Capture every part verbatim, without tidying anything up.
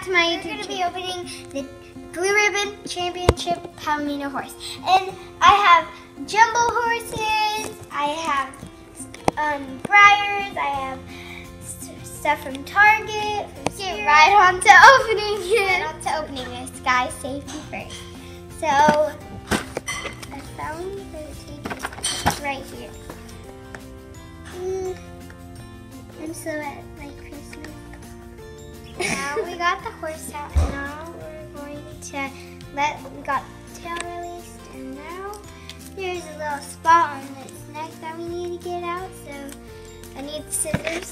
to my YouTube. We're going to be opening the Blue Ribbon Championship Palomino horse. And I have jumbo horses, I have um, Breyers, I have stuff from Target. From Get right on to opening it. Right on to opening this, guys. Safety first. So, I found the tape right here. Mm, I'm so at like Christmas. Now we got the horse out, and now we're going to let, we got the tail released, and now there's a little spot on its neck that we need to get out, so I need the scissors.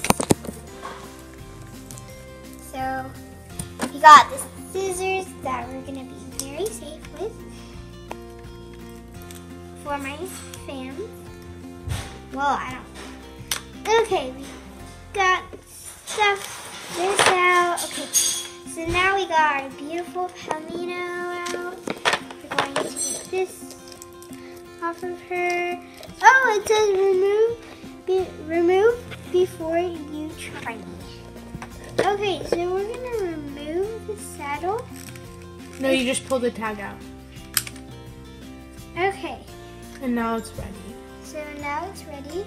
So we got the scissors that we're going to be very safe with for my fans. Well, I don't. Okay, we got stuff this out. Okay, so now we got our beautiful Palomino out. We're going to get this off of her. Oh, it says remove, be, remove before you try. Okay, so we're gonna remove the saddle. No, you just pull the tag out. Okay. And now it's ready. So now it's ready.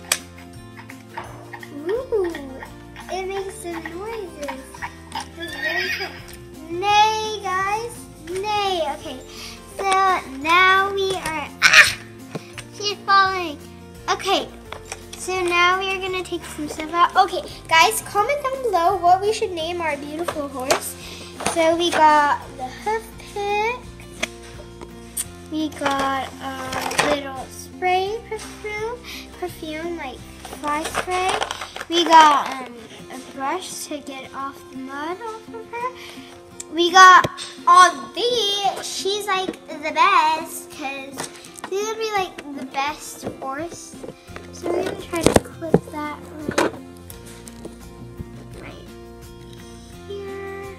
Ooh, it makes some noises. It's very cool. Nay, guys. Nay. Okay, so now we are, ah! She's falling. Okay. So now we are gonna take some stuff out. Okay, guys, comment down below what we should name our beautiful horse. So we got the hoof pick. We got a little spray perfume, perfume like fly spray. We got um, a brush to get off the mud off of her. We got Olivia. She's like the best because she's gonna be like the best horse. So we're gonna try to clip that right, right here.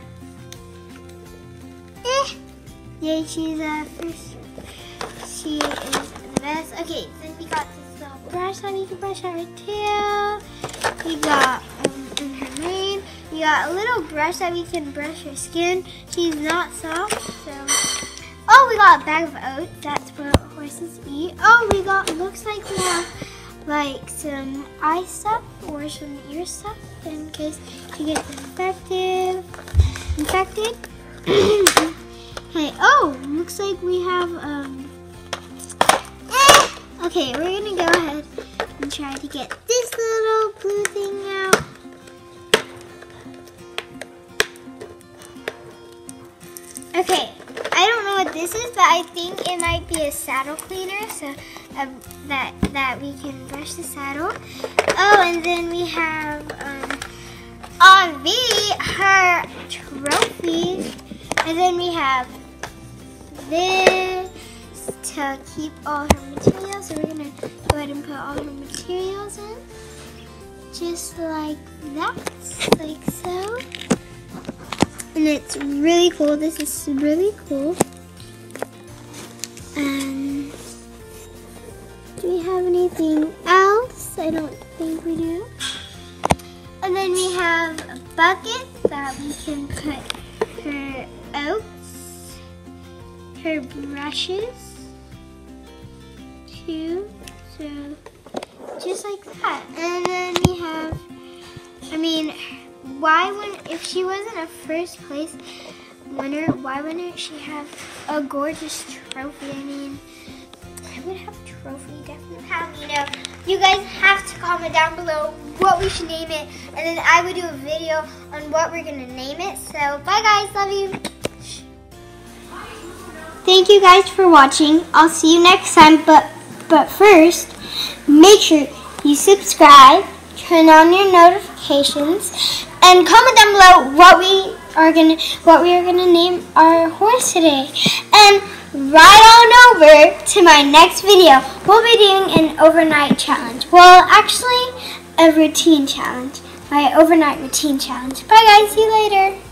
Eh. Yay, she's a first. She is the best. Okay, then we got this little brush that we can brush out her tail. We got um, in her mane. We got a little brush that we can brush her skin. She's not soft, so. Oh, we got a bag of oats. That's what horses eat. Oh, we got. Looks like we have like some eye stuff or some ear stuff in case she gets infected. Infected. Hey, oh, looks like we have um. Okay, we're gonna go ahead and try to get this little blue thing out. Okay, I don't know what this is, but I think it might be a saddle cleaner, so um, that that we can brush the saddle. Oh, and then we have um, Avi, her trophies, and then we have this to keep all her materials. So we're gonna go ahead and put all her materials in, just like that, like so. And it's really cool. This is really cool. And do we have anything else? I don't think we do. And then we have a bucket that we can put her oats, her brushes, too. So just like that. And then we have, I mean, why wouldn't, if she wasn't a first place winner, why wouldn't she have a gorgeous trophy? I mean, I would have a trophy, definitely. Palomino. You guys have to comment down below what we should name it, and then I would do a video on what we're gonna name it. So, bye guys, love you. Thank you guys for watching. I'll see you next time, but but first, make sure you subscribe, turn on your notifications, and comment down below what we are gonna what we are gonna name our horse today. And right on over to my next video. We'll be doing an overnight challenge. Well, actually, a routine challenge. My overnight routine challenge. Bye guys, see you later.